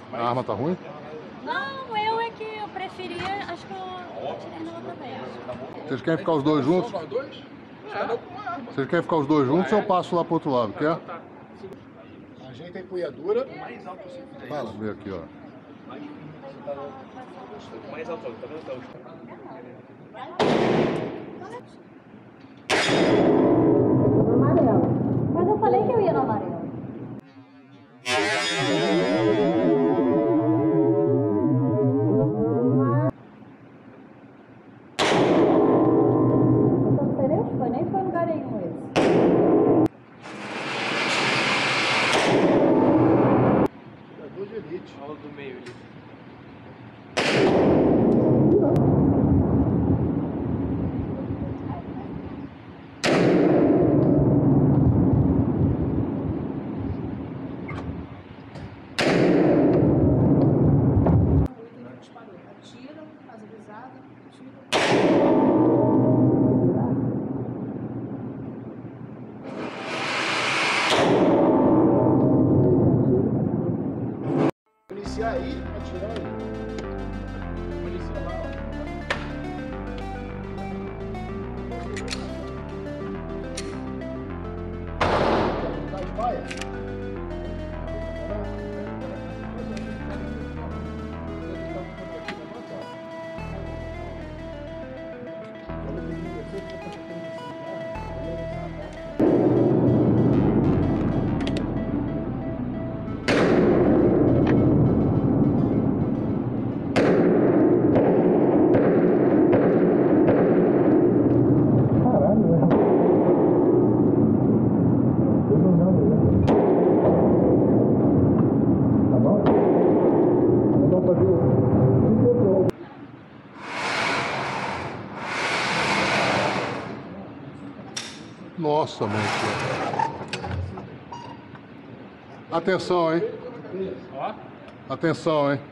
A arma tá ruim? Não, eu é que eu preferia, acho que eu tirei nela também. Vocês querem ficar os dois juntos? Só nós dois? Vocês querem ficar os dois juntos ou eu passo lá pro outro lado, quer? Ajeita a empunhadura. Fala. Vamos ver aqui, ó. Mais alto, tá vendo? No amarelo. Mas eu falei que eu ia no amarelo. Nem foi lugar nenhum esse. Jogador de elite. Aula do meio ali. Atira, faz a visada, atira. Iniciar aí, atirar aí. Iniciar lá, ó. Tá de paia? Nossa, mãe. Atenção, hein? Atenção, hein?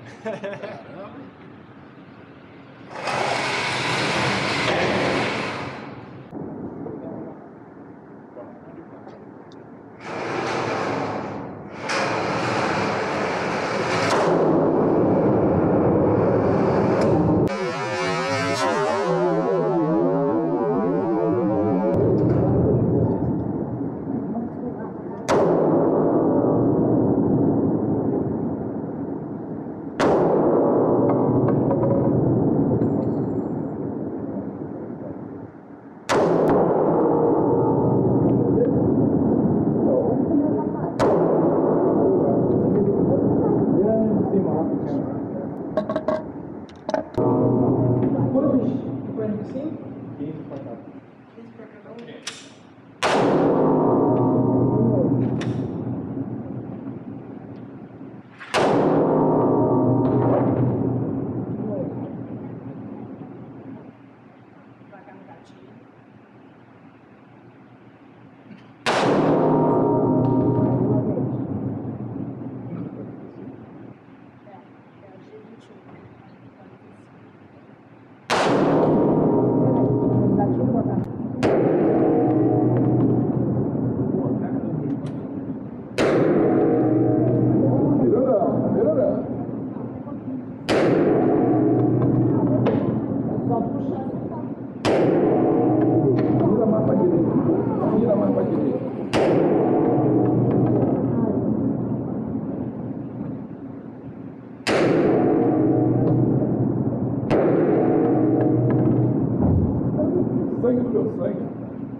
Sangue do meu sangue.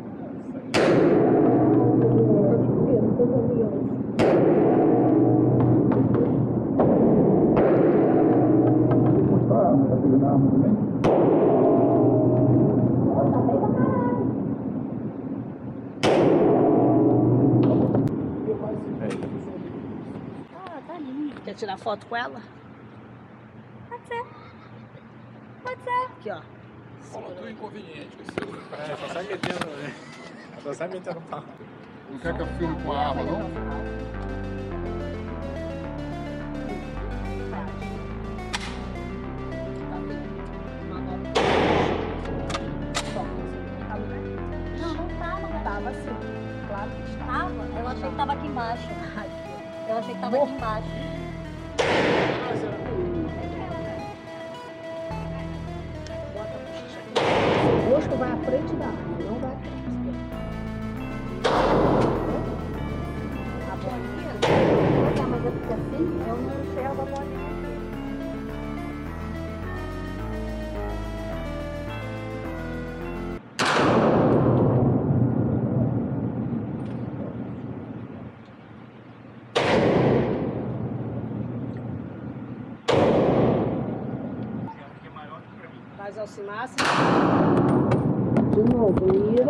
Tá pegando a arma também? Tá bem pra caralho. Ah, tá lindo. Quer tirar foto com ela? Pode ser. Pode ser. Aqui, ó. Falou tudo inconveniente. Só sai metendo, né? Só sai metendo pau. Não quer que eu filme com a arma, não? Não, não tava. Tava assim. Claro que estava. Tava? Eu achei que tava aqui embaixo. Eu achei que tava aqui embaixo. O rosto vai à frente da arma, não vai atrás. A bolinha? Mas é porque assim eu não enxergo a bolinha. Faz Alcimar. De novo, vira.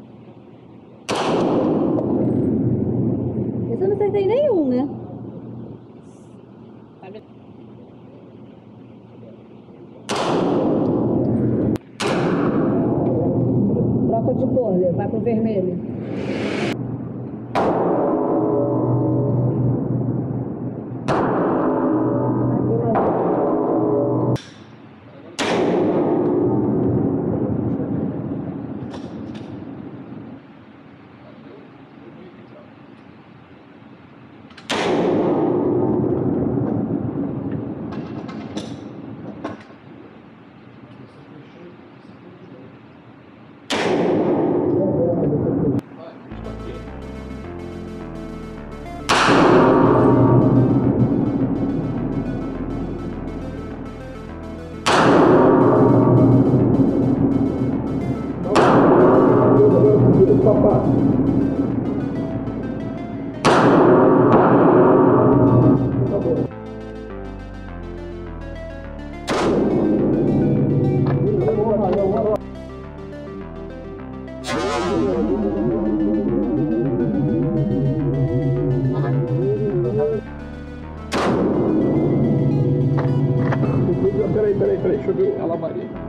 Esse eu não acertei nenhum, né? Troca de cor, vai pro vermelho. Peraí, deixa eu ver a lavaria.